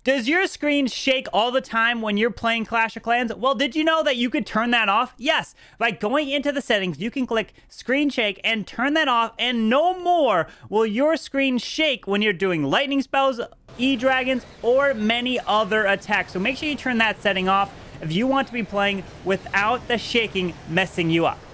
Does your screen shake all the time when you're playing Clash of Clans? Well, did you know that you could turn that off? Yes, by going into the settings, you can click screen shake and turn that off, and no more will your screen shake when you're doing lightning spells, E-dragons, or many other attacks. So make sure you turn that setting off if you want to be playing without the shaking messing you up.